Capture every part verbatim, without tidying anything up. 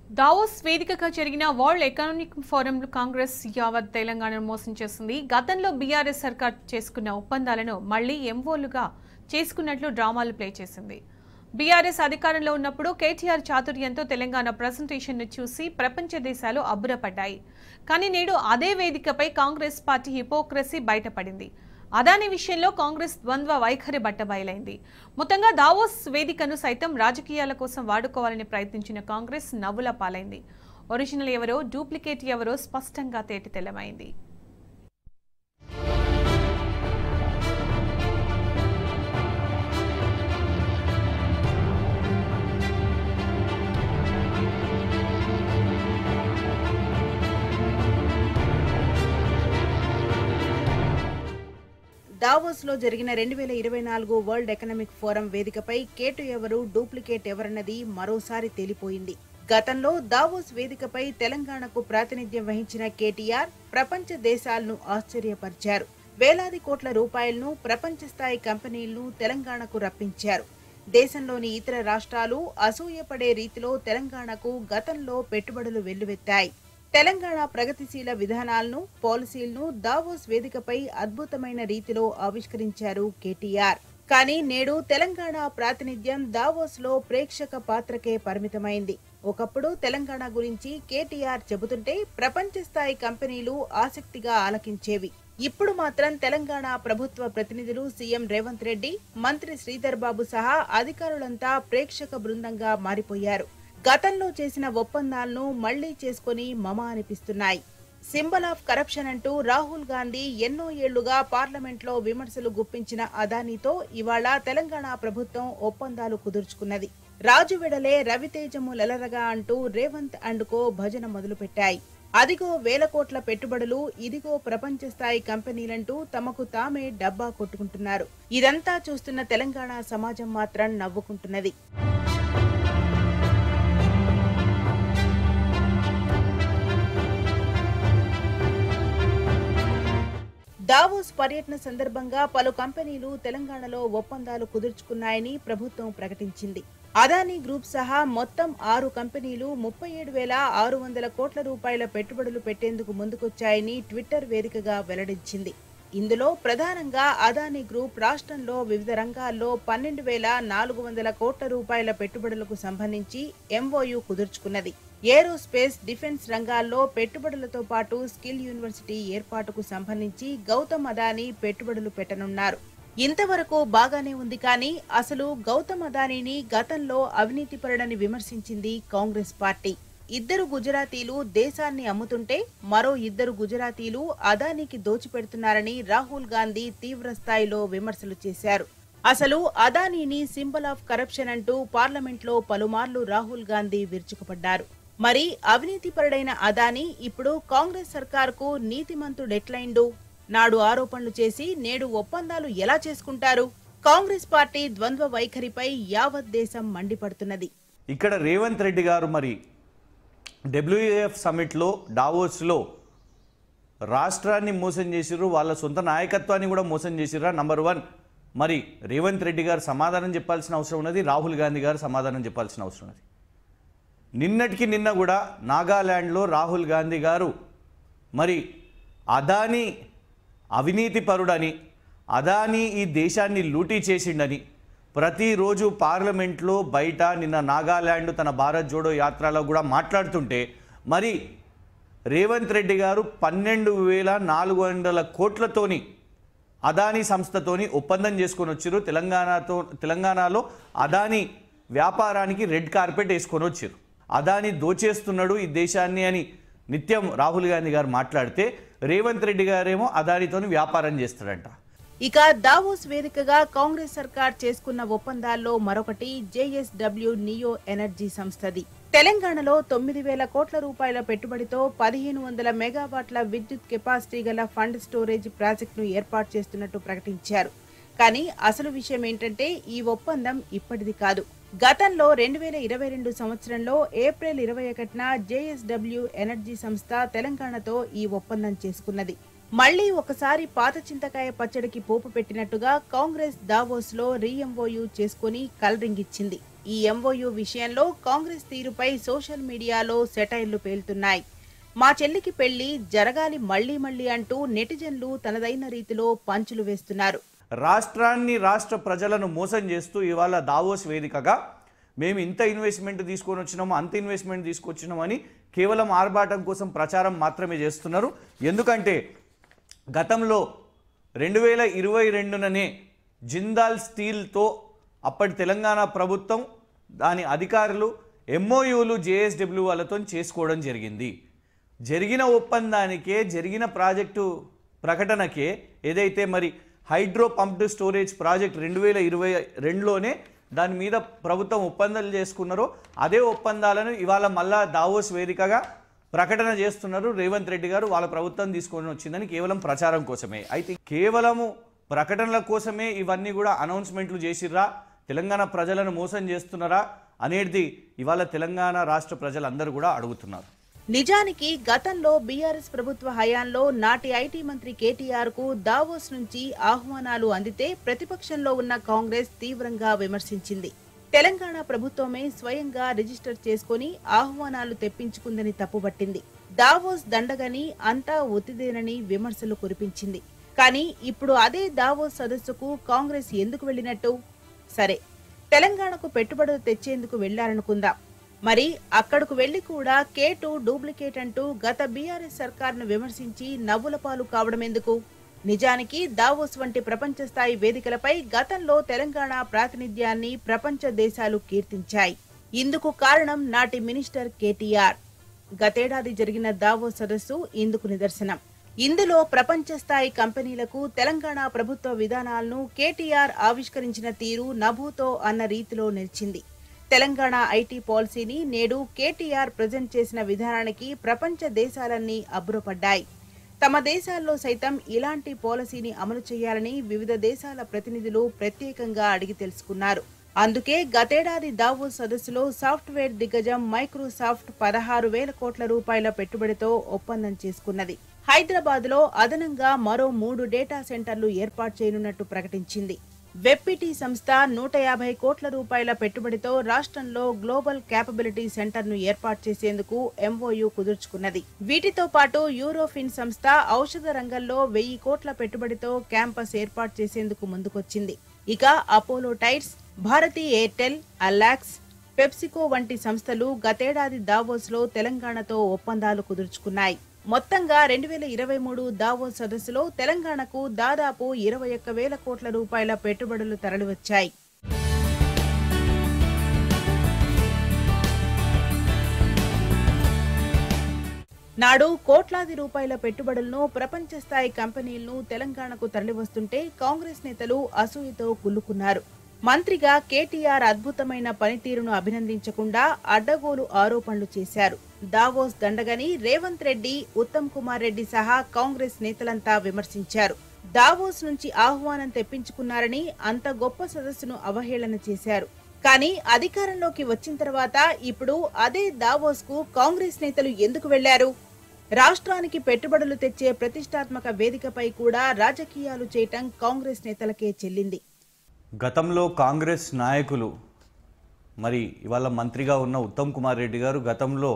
Davos వేదికగా జరిగిన world Economic forum Congress యావత్ తెలంగాణను మోసం చేసింది. గతంలో బీఆర్ఎస్ సర్కార్ చేసుకున్న ఒప్పందాలను మళ్లీ ఎంఓలుగా చేసుకున్నట్లు డ్రామాలు ప్లే చేసింది. బీఆర్ఎస్ అధికారంలో ఉన్నప్పుడు కేటీఆర్ చాతుర్యంతో తెలంగాణ ప్రెజెంటేషన్ను చూసి ప్రపంచ దేశాలు అబ్బురపడ్డాయి. కానీ నేడు అదే వేదికపై కాంగ్రెస్ పార్టీ హిపోక్రసీ బయటపడింది. అదాని విషయంలో కాంగ్రెస్ ద్వంద్వ వైఖరి బట్టబయలైంది. మొత్తంగా దావోస్ వేదికను సైతం రాజకీయాల కోసం వాడుకోవాలని ప్రయత్నించిన కాంగ్రెస్ నవ్వుల పాలైంది. ఒరిజినల్ ఎవరో డూప్లికేట్ ఎవరో స్పష్టంగా తేటతెల్లమైంది. దావోస్ లో జరిగిన రెండు వేల ఇరవై నాలుగు వరల్డ్ ఎకనామిక్ ఫోరం వేదికపై కేటు ఎవరు డూప్లికేట్ ఎవరన్నది మరోసారి తేలిపోయింది. గతంలో దావోస్ వేదికపై తెలంగాణకు ప్రాతినిధ్యం వహించిన కేటీఆర్ ప్రపంచ దేశాలను ఆశ్చర్యపరిచారు. వేలాది కోట్ల రూపాయలను ప్రపంచ స్థాయి కంపెనీలను తెలంగాణకు రప్పించారు. దేశంలోని ఇతర రాష్ట్రాలు అసూయపడే రీతిలో తెలంగాణకు గతంలో పెట్టుబడులు వెల్లువెత్తాయి. తెలంగాణ ప్రగతిశీల విధానాలను, పాలసీలను దావోస్ వేదికపై అద్భుతమైన రీతిలో ఆవిష్కరించారు కేటీఆర్. కానీ నేడు తెలంగాణ ప్రాతినిధ్యం దావోస్ లో ప్రేక్షక పాత్రకే పరిమితమైంది. ఒకప్పుడు తెలంగాణ గురించి కేటీఆర్ చెబుతుంటే ప్రపంచ స్థాయి కంపెనీలు ఆసక్తిగా ఆలకించేవి. ఇప్పుడు మాత్రం తెలంగాణ ప్రభుత్వ ప్రతినిధులు సీఎం రేవంత్ రెడ్డి, మంత్రి శ్రీధర్ బాబు సహా అధికారులంతా ప్రేక్షక బృందంగా మారిపోయారు. గతంలో చేసిన ఒప్పందాలను మళ్లీ చేసుకుని మమ అనిపిస్తున్నాయి. సింబల్ ఆఫ్ కరప్షన్ అంటూ రాహుల్ గాంధీ ఎన్నో ఏళ్లుగా పార్లమెంట్ లో విమర్శలు గుప్పించిన అదానీతో ఇవాళ తెలంగాణ ప్రభుత్వం ఒప్పందాలు కుదుర్చుకున్నది. రాజు వెడలే రవితేజము లెలరగా అంటూ రేవంత్ అండ్ కో భజన మొదలుపెట్టాయి. అదిగో వేల కోట్ల పెట్టుబడులు, ఇదిగో ప్రపంచ స్థాయి కంపెనీలంటూ తమకు తామే డబ్బా కొట్టుకుంటున్నారు. ఇదంతా చూస్తున్న తెలంగాణ సమాజం మాత్రం నవ్వుకుంటున్నది. దావోస్ పర్యటన సందర్భంగా పలు కంపెనీలు తెలంగాణలో ఒప్పందాలు కుదుర్చుకున్నాయని ప్రభుత్వం ప్రకటించింది. అదానీ గ్రూప్ సహా మొత్తం ఆరు కంపెనీలు ముప్పై ఏడు వేల ఆరు వందల కోట్ల రూపాయల పెట్టుబడులు పెట్టేందుకు ముందుకొచ్చాయని ట్విట్టర్ వేదికగా వెల్లడించింది. ఇందులో ప్రధానంగా అదానీ గ్రూప్ రాష్ట్రంలో వివిధ రంగాల్లో పన్నెండు వేల నాలుగు వందల కోట్ల రూపాయల పెట్టుబడులకు సంబంధించి ఎంఓయూ కుదుర్చుకున్నది. ఏరోస్పేస్, డిఫెన్స్ రంగాల్లో పెట్టుబడులతో పాటు స్కిల్ యూనివర్సిటీ ఏర్పాటుకు సంబంధించి గౌతమ్ అదానీ పెట్టుబడులు పెట్టనున్నారు. ఇంతవరకు బాగానే ఉంది. కానీ అసలు గౌతమ్ అదానీని గతంలో అవినీతిపరుడని విమర్శించింది కాంగ్రెస్ పార్టీ. ఇద్దరు గుజరాతీలు దేశాన్ని అమ్ముతుంటే మరో ఇద్దరు గుజరాతీలు అదానీకి దోచిపెడుతున్నారని రాహుల్ గాంధీ తీవ్ర స్థాయిలో విమర్శలు చేశారు. అసలు అదానీని సింబల్ ఆఫ్ కరప్షన్ అంటూ పార్లమెంట్ లో పలుమార్లు రాహుల్ గాంధీ విరుచుకుపడ్డారు. మరి అవినీతిపరుడైన అదానీ ఇప్పుడు కాంగ్రెస్ సర్కార్కు నీతిమంతుడెట్లైండు? నాడు ఆరోపణలు చేసి నేడు ఒప్పందాలు ఎలా చేసుకుంటారు? కాంగ్రెస్ పార్టీ ద్వంద్వ వైఖరిపై యావత్ దేశం మండిపడుతున్నది. ఇక్కడ రేవంత్ రెడ్డి గారు మరి డబ్ల్యూఏఎఫ్ సమిట్లో డావోస్లో రాష్ట్రాన్ని మోసం చేసిర్రు, వాళ్ళ సొంత నాయకత్వాన్ని కూడా మోసం చేసిర్రా? నంబర్ వన్, మరి రేవంత్ రెడ్డి గారు సమాధానం చెప్పాల్సిన అవసరం ఉన్నది, రాహుల్ గాంధీ గారు సమాధానం చెప్పాల్సిన అవసరం ఉన్నది. నిన్నటికి నిన్న కూడా నాగాల్యాండ్లో రాహుల్ గాంధీ గారు మరి అదానీ అవినీతి పరుడని, అదానీ ఈ దేశాన్ని లూటీ చేసిండని ప్రతిరోజు పార్లమెంట్లో బయట నిన్న నాగాల్యాండ్ తన భారత్ జోడో యాత్రలో కూడా మాట్లాడుతుంటే మరి రేవంత్ రెడ్డి గారు పన్నెండు వేల నాలుగు వందల కోట్లతోని అదానీ సంస్థతోని ఒప్పందం చేసుకొని వచ్చారు. తెలంగాణతో తెలంగాణలో అదానీ వ్యాపారానికి రెడ్ కార్పెట్ వేసుకొని వచ్చారు. అదానీ దోచేస్తున్నాడు ఈ దేశాన్ని అని నిత్యం రాహుల్ గాంధీ గారు మాట్లాడితే రేవంత్ రెడ్డి గారేమో అదానీతోని వ్యాపారం చేస్తాడంట. ఇక దావోస్ వేదికగా కాంగ్రెస్ సర్కార్ చేసుకున్న ఒప్పందాల్లో మరొకటి జేఎస్డబ్ల్యూ నియో ఎనర్జీ సంస్థది. తెలంగాణలో తొమ్మిది వేల కోట్ల రూపాయల పెట్టుబడితో పదిహేను వందల మెగావాట్ల విద్యుత్ కెపాసిటీ గల ఫండ్ స్టోరేజ్ ప్రాజెక్టును ఏర్పాటు చేస్తున్నట్టు ప్రకటించారు. కానీ అసలు విషయం ఏంటంటే ఈ ఒప్పందం ఇప్పటిది కాదు. గతంలో రెండు వేల ఇరవై రెండు సంవత్సరంలో ఏప్రిల్ ఇరవై ఒకటిన జేఎస్డబ్ల్యూ ఎనర్జీ సంస్థ తెలంగాణతో ఈ ఒప్పందం చేసుకున్నది. మళ్లీ ఒకసారి పాత చింతకాయ పచ్చడికి పోపు పెట్టినట్టుగా కాంగ్రెస్ దావోస్ లో రీఎంఓయూ చేసుకుని కలరింగిచ్చింది. ఈ ఎంఓయూ విషయంలో కాంగ్రెస్ తీరుపై సోషల్ మీడియాలో సెటైర్లు పేలుతున్నాయి. మా చెల్లికి పెళ్లి జరగాలి మళ్లీ మళ్లీ అంటూ నెటిజన్లు తనదైన రీతిలో పంచులు వేస్తున్నారు. రాష్ట్రాన్ని రాష్ట్ర ప్రజలను మోసం చేస్తూ ఇవాళ దావోస్ వేదికగా మేము ఇంత ఇన్వెస్ట్మెంట్ తీసుకొని వచ్చినాము అంత ఇన్వెస్ట్మెంట్ తీసుకొచ్చినామని కేవలం ఆర్భాటం కోసం ప్రచారం మాత్రమే చేస్తున్నారు. ఎందుకంటే గతంలో రెండు వేల ఇరవై రెండుననే జిందాల్ స్టీల్తో అప్పటి తెలంగాణ ప్రభుత్వం దాని అధికారులు ఎంఓయూలు జేఎస్డబ్ల్యూ వాళ్ళతో చేసుకోవడం జరిగింది. జరిగిన ఒప్పందానికే జరిగిన ప్రాజెక్టు ప్రకటనకే ఏదైతే మరి హైడ్రో పంప్డ్ స్టోరేజ్ ప్రాజెక్ట్ రెండు వేల ఇరవై రెండులోనే దాని మీద ప్రభుత్వం ఒప్పందాలు చేసుకున్నారో అదే ఒప్పందాలను ఇవాళ మళ్ళా దావోస్ వేదికగా ప్రకటన చేస్తున్నారు రేవంత్ రెడ్డి గారు. వాళ్ళ ప్రభుత్వం తీసుకొని వచ్చిందని కేవలం ప్రచారం కోసమే. అయితే కేవలము ప్రకటనల కోసమే ఇవన్నీ కూడా అనౌన్స్మెంట్లు చేసిర్రా, తెలంగాణ ప్రజలను మోసం చేస్తున్నారా అనేది ఇవాళ తెలంగాణ రాష్ట్ర ప్రజలందరూ కూడా అడుగుతున్నారు. నిజానికి గతంలో బీఆర్ఎస్ ప్రభుత్వ హయాంలో నాటి ఐటీ మంత్రి కేటీఆర్ కు దావోస్ నుంచి ఆహ్వానాలు అందితే ప్రతిపక్షంలో ఉన్న కాంగ్రెస్ తీవ్రంగా విమర్శించింది. తెలంగాణ ప్రభుత్వమే స్వయంగా రిజిస్టర్ చేసుకుని ఆహ్వానాలు తెప్పించుకుందని తప్పుబట్టింది. దావోస్ దండగని అంతా ఒత్తిదేనని విమర్శలు కురిపించింది. కానీ ఇప్పుడు అదే దావోస్ సదస్సుకు కాంగ్రెస్ ఎందుకు వెళ్లినట్టు? సరే, తెలంగాణకు పెట్టుబడులు తెచ్చేందుకు వెళ్లారనుకుందాం. మరి అక్కడకు వెళ్లి కూడా కే టూ డూప్లికేట్ అంటూ గత బీఆర్ఎస్ సర్కార్ను విమర్శించి నవ్వుల పాలు కావడం ఎందుకు? నిజానికి దావోస్ వంటి ప్రపంచ స్థాయి వేదికలపై గతంలో తెలంగాణ ప్రాతినిధ్యాన్ని ప్రపంచ దేశాలు కీర్తించాయి. ఇందుకు కారణం నాటి మినిస్టర్ కేటీఆర్. గతేడాది జరిగిన దావోస్ సదస్సు ఇందుకు నిదర్శనం. ఇందులో ప్రపంచ స్థాయి కంపెనీలకు తెలంగాణ ప్రభుత్వ విధానాలను కేటీఆర్ ఆవిష్కరించిన తీరు నభూతో అన్న రీతిలో నిలిచింది. తెలంగాణ ఐటీ పాలసీని నేడు కేటీఆర్ ప్రజెంట్ చేసిన విధానానికి ప్రపంచ దేశాలన్నీ అబ్బురపడ్డాయి. తమ దేశాల్లో సైతం ఇలాంటి పాలసీని అమలు చేయాలని వివిధ దేశాల ప్రతినిధులు ప్రత్యేకంగా అడిగి తెలుసుకున్నారు. అందుకే గతేడాది దావోస్ సదస్సులో సాఫ్ట్వేర్ దిగ్గజం మైక్రోసాఫ్ట్ పదహారు వేల కోట్ల రూపాయల పెట్టుబడితో ఒప్పందం చేసుకున్నది. హైదరాబాద్ లో అదనంగా మరో మూడు డేటా సెంటర్లు ఏర్పాటు చేయనున్నట్టు ప్రకటించింది. వెబ్పిటి సంస్థ నూట యాభై కోట్ల రూపాయల పెట్టుబడితో రాష్ట్రంలో గ్లోబల్ క్యాపబిలిటీ సెంటర్ ను ఏర్పాటు చేసేందుకు ఎంఓయూ కుదుర్చుకున్నది. వీటితో పాటు యూరోఫిన్ సంస్థ ఔషధ రంగంలో వెయ్యి కోట్ల పెట్టుబడితో క్యాంపస్ ఏర్పాటు చేసేందుకు ముందుకొచ్చింది. ఇక అపోలో టైర్స్, భారతీ ఎయిర్టెల్, అల్లాక్స్, పెప్సికో వంటి సంస్థలు గతేడాది దావోస్ లో తెలంగాణతో ఒప్పందాలు కుదుర్చుకున్నాయి. మొత్తంగా రెండు వేల ఇరవై మూడు దావోస్ సదస్సులో తెలంగాణకు దాదాపు ఇరవై ఒక్క వేల కోట్ల రూపాయల పెట్టుబడులు తరలివచ్చాయి. నాడు కోట్లాది రూపాయల పెట్టుబడులను ప్రపంచ స్థాయి కంపెనీలను తెలంగాణకు తరలివస్తుంటే కాంగ్రెస్ నేతలు అసూయతో కుల్లుకున్నారు. మంత్రిగా కేటీఆర్ అద్భుతమైన పనితీరును అభినందించకుండా అడ్డగోలు ఆరోపణలు చేశారు. దావోస్ దండగని రేవంత్ రెడ్డి, ఉత్తమ్ కుమార్ రెడ్డి సహా కాంగ్రెస్ నేతలంతా విమర్శించారు. దావోస్ నుంచి ఆహ్వానం తెప్పించుకున్నారని అంత గొప్ప సదస్సును అవహేళన చేశారు. కానీ అధికారంలోకి వచ్చిన తర్వాత ఇప్పుడు అదే దావోస్ కు కాంగ్రెస్ నేతలు ఎందుకు వెళ్లారు? రాష్ట్రానికి పెట్టుబడులు తెచ్చే ప్రతిష్టాత్మక వేదికపై కూడా రాజకీయాలు చేయటం కాంగ్రెస్ నేతలకే చెల్లింది. గతంలో కాంగ్రెస్ నాయకులు మరి ఇవాళ మంత్రిగా ఉన్న ఉత్తమ్ కుమార్ రెడ్డి గారు గతంలో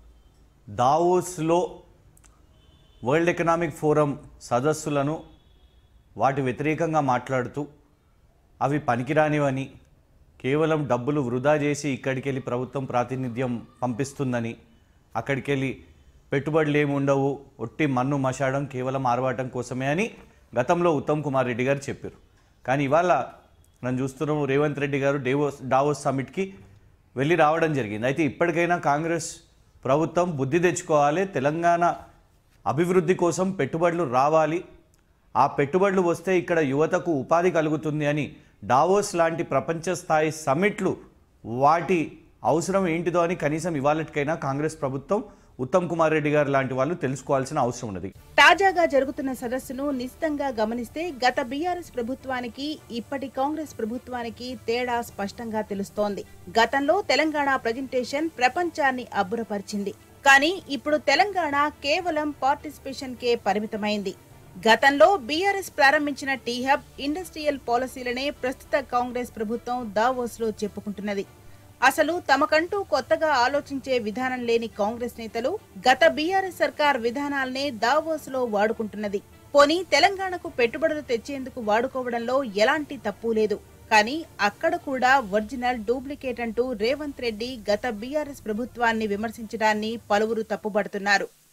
దావోస్లో వరల్డ్ ఎకనామిక్ ఫోరం సదస్సులను వాటి వ్యతిరేకంగా మాట్లాడుతూ అవి పనికిరానివని, కేవలం డబ్బులు వృధా చేసి ఇక్కడికి వెళ్ళి ప్రభుత్వం ప్రాతినిధ్యం పంపిస్తుందని, అక్కడికి వెళ్ళి పెట్టుబడులు ఏమి ఉండవు, ఒట్టి మన్ను మశాడం కేవలం ఆర్భాటం కోసమే అని గతంలో ఉత్తమ్ కుమార్ రెడ్డి గారు చెప్పారు. కానీ ఇవాళ మనం చూస్తున్నాము రేవంత్ రెడ్డి గారు డేవోస్ డావోస్ సమిట్కి వెళ్ళి రావడం జరిగింది. అయితే ఇప్పటికైనా కాంగ్రెస్ ప్రభుత్వం బుద్ధి తెచ్చుకోవాలి. తెలంగాణ అభివృద్ధి కోసం పెట్టుబడులు రావాలి, ఆ పెట్టుబడులు వస్తే ఇక్కడ యువతకు ఉపాధి కలుగుతుంది అని డావోస్ లాంటి ప్రపంచ స్థాయి సమిట్లు వాటి అవసరం ఏంటిదో అని కనీసం ఇవాళకైనా కాంగ్రెస్ ప్రభుత్వం, ఉత్తమ్ కుమార్ రెడ్డి గారు లాంటి వాళ్ళు తెలుసుకోవాల్సిన అవసరం ఉన్నది. తాజాగా జరుగుతున్న సదస్సును నిశితంగా గమనిస్తే గత బీఆర్ఎస్ ప్రభుత్వానికి ఇప్పటి కాంగ్రెస్ ప్రభుత్వానికి తేడా స్పష్టంగా తెలుస్తోంది. గతంలో తెలంగాణ ప్రజెంటేషన్ ప్రపంచాన్ని అబ్బురపరిచింది. కానీ ఇప్పుడు తెలంగాణ కేవలం పార్టిసిపేషన్ కే పరిమితమైంది. గతంలో బీఆర్ఎస్ ప్రారంభించిన టీ హబ్, ఇండస్ట్రియల్ పాలసీలనే ప్రస్తుత కాంగ్రెస్ ప్రభుత్వం దావోస్ లో చెప్పుకుంటున్నది. అసలు తమకంటూ కొత్తగా ఆలోచించే విధానం లేని కాంగ్రెస్ నేతలు గత బీఆర్ఎస్ సర్కార్ విధానాలనే దావోస్ లో వాడుకుంటున్నది. పోనీ తెలంగాణకు పెట్టుబడులు తెచ్చేందుకు వాడుకోవడంలో ఎలాంటి తప్పు లేదు. కానీ అక్కడ కూడా ఒరిజినల్ డూప్లికేట్ అంటూ రేవంత్ రెడ్డి గత బీఆర్ఎస్ ప్రభుత్వాన్ని విమర్శించడాన్ని పలువురు తప్పుపడుతున్నారు.